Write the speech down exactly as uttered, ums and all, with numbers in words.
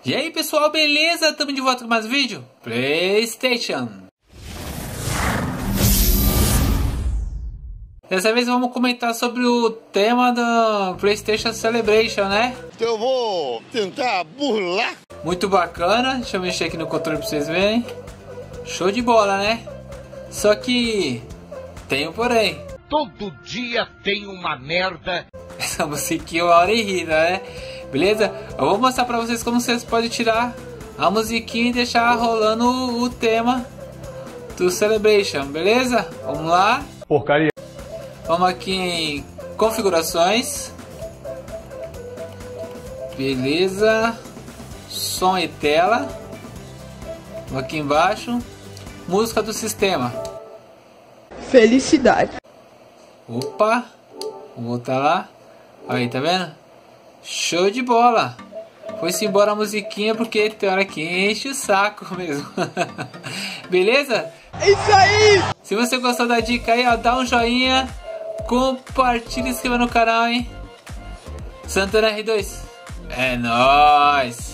E aí pessoal, beleza? Estamos de volta com mais vídeo PlayStation. Dessa vez vamos comentar sobre o tema do PlayStation Celebration, né? Eu vou tentar burlar. Muito bacana, deixa eu mexer aqui no controle pra vocês verem. Show de bola, né? Só que tem um porém. Todo dia tem uma merda. Essa musiquinha é uma hora e rida, né? Beleza? Eu vou mostrar pra vocês como vocês podem tirar a musiquinha e deixar rolando o, o tema do Celebration, beleza? Vamos lá. Porcaria. Vamos aqui em configurações. Beleza. Som e tela. Vamos aqui embaixo. Música do sistema. Felicidade. Opa. Vou voltar lá. Aí, tá vendo? Show de bola. Foi-se embora a musiquinha porque tem hora que enche o saco mesmo. Beleza? É isso aí! Se você gostou da dica aí, ó, dá um joinha, compartilha e se inscreva no canal, hein? Santana R dois. É nóis!